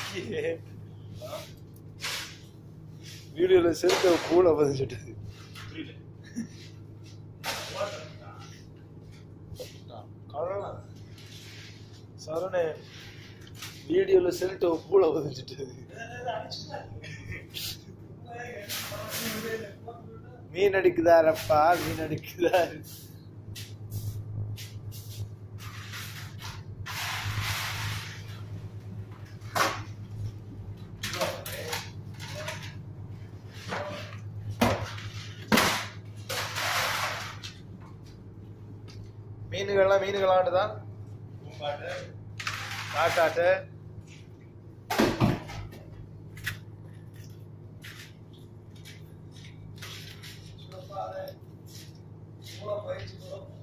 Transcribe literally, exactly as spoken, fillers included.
வீடியோல செலுத்த பூல பதிச்சுட்டு சரணே வீடியோல செலுத்த பூல பதிச்சுட்டு மீன் அடிக்குதாரப்பா மீன் அடிக்குதாரு மீன்கள்லாம் மீன்களாண்டுதான் காட்டாட்டு பயிற்சி